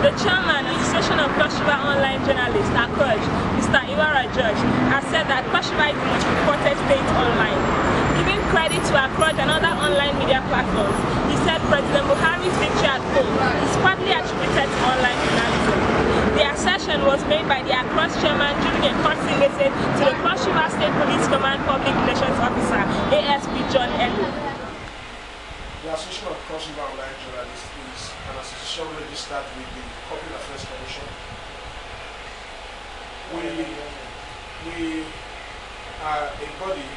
The chairman of the Association of CrossRiver Online Journalists, ACROJ, Mr. ACROJ, has said that CrossRiver is the most reported state online. Giving credit to ACROJ and other online media platforms, he said President Buhari's victory at home is partly attributed to online journalism. The assertion was made by the ACROJ chairman during a courtesy visit to the Cross River State Police Command Public Relations Officer, ASP John Elu. The Association of CrossRiver Online Journalists is an association registered with the Public Affairs Commission. We are a body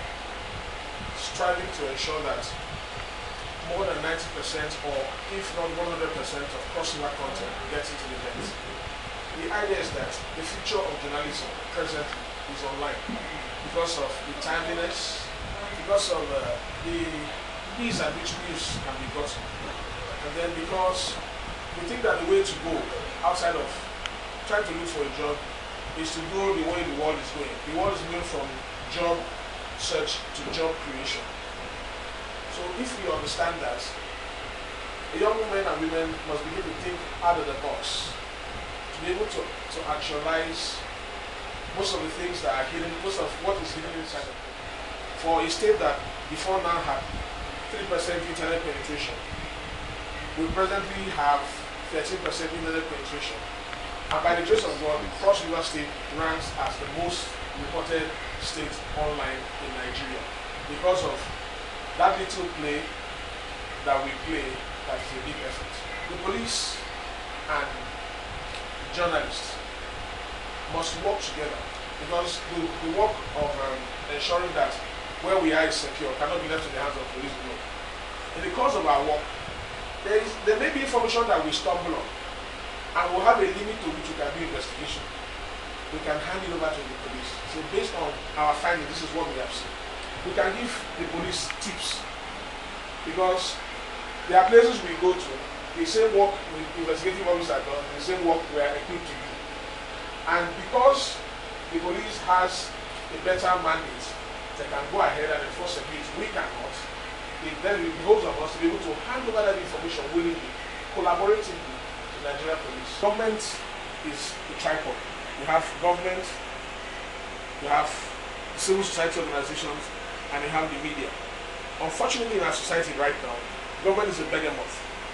striving to ensure that more than 90% or if not 100% of CrossRiver content gets into the net. The idea is that the future of journalism presently is online because of the timeliness, because of the ease at which news can be gotten, and then because we think that the way to go outside of trying to look for a job is to go the way the world is going. The world is moving from job search to job creation. So if we understand that, young men and women must begin to think out of the box to be able to actualize most of the things that are hidden, most of what is hidden inside of them. For a state that before now had 3% internet penetration, we presently have 13% internet penetration. And by the grace of God, Cross River State ranks as the most reported state online in Nigeria because of that little play that we play that is a big effort. The police and journalists must work together because the work of ensuring that where we are is secure cannot be left in the hands of police alone. In the course of our work, there may be information that we stumble on, and we'll have a limit to which we can do investigation. We can hand it over to the police. So based on our findings, this is what we have seen. We can give the police tips because there are places we go to, the same work the investigative officer does, the same work we are equipped to do. And because the police has a better mandate, they can go ahead and enforce security, we cannot. Then it behoves of us to be able to hand over that information willingly, collaboratively to the Nigerian police. Government is the tripod. You have government, you have civil society organizations, and you have the media. Unfortunately, in our society right now, government is a behemoth.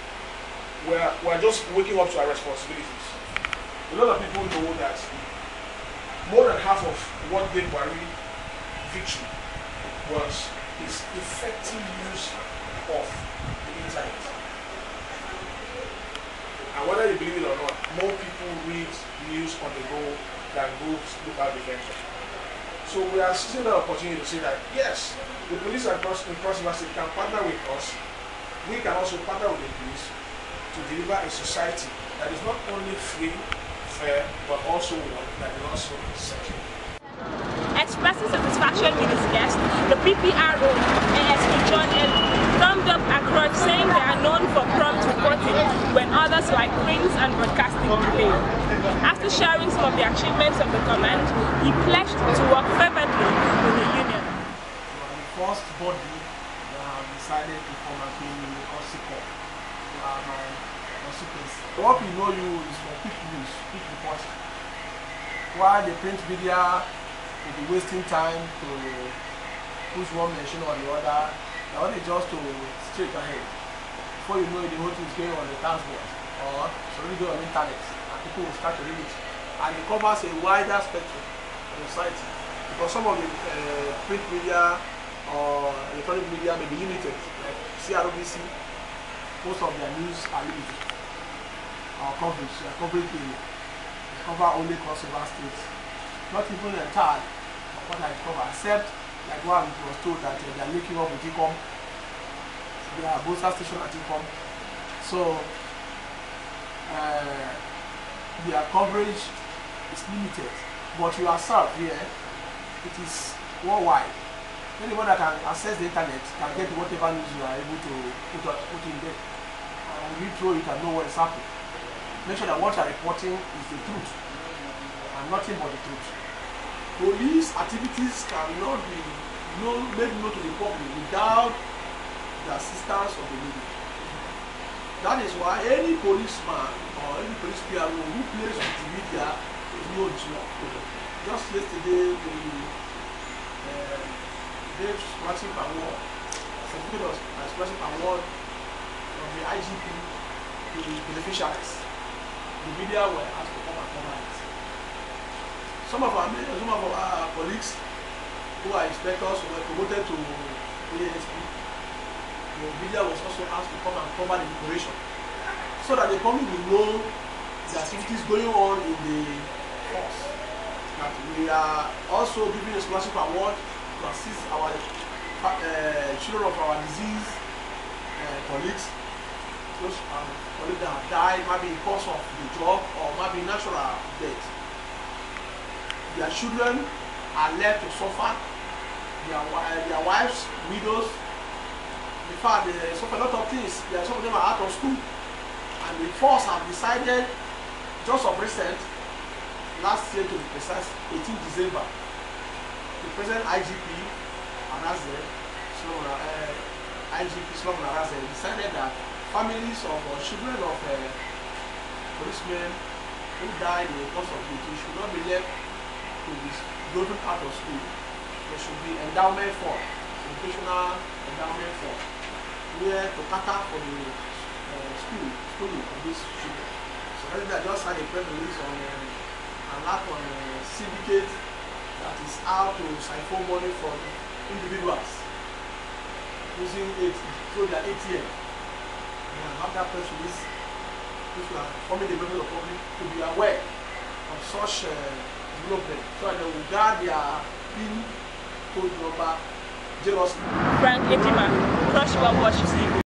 We're just waking up to our responsibilities. A lot of people know that more than half of what gave Buhari victory was his effective use of the internet. And whether you believe it or not, more people read news on the go than go look at the venture. So we are seizing the opportunity to say that yes, the police and Cross River State can partner with us. We can also partner with the police to deliver a society that is not only free, fair, but also one that is also secure. Expressing satisfaction with his guest, the PPRO, ASP John Elu, thumbed up ACROJ, saying they are known for prompt reporting when others like prints and broadcasting delay. After sharing some of the achievements of the command, he pledged to work fervently with the union. The first body that decided to come and pay me CrossRiver. My constituency. What we know you is for quick news, quick reporting. While the print media will be wasting time to push one mention or the other, they want it just to straight ahead. Before you know it, the whole thing is going on the transport or it's already going on the internet and people will start to read it. And it covers a wider spectrum of society because some of the print media or electronic media may be limited, like CROBC, most of their news are limited. Our coverage, their coverage area, they cover only Cross River State. Not even entirely of what I cover, except like one was told that they are linking up with ICOM. They are booster station at ICOM. So their coverage is limited. But you are served here, it is worldwide. Anyone that can access the internet can get whatever news you are able to put in there. And read through it and know what is happening. Make sure that what you are reporting is the truth and nothing but the truth. Police activities cannot be made known to the public without the assistance of the media. That is why any policeman or any police PRO who plays with the media is known to law. Just yesterday, we gave scholarship award, certificate of scholarship award from the IGP to the beneficiaries. The media were asked to come and cover it. Some of our colleagues who are inspectors were promoted to ASP. The media was also asked to come and cover the operation, so that the public will know the activities going on in the force. That we are also giving a scholarship award to assist our children of our disease colleagues, those colleagues that have died, maybe because of the job or maybe natural death. Their children are left to suffer. Their wives, widows. In fact, they suffer a lot of things. Some of them are out of school, and the force have decided, just of recent, last year to be precise, 18 December, the present IGP decided that families of children of policemen who died in the course of duty should not be left to be driven out of school. There should be endowment fund, educational endowment fund, where to cater for the schooling of these children. So I just had a press release on a lack on a syndicate that is out to siphon money from individuals using through their ATM. And I have that press release which we are informing the members of the public to be aware of such development, so that they will guard their PIN code number jealously. Frank Etima, CrossRiverWatch TV.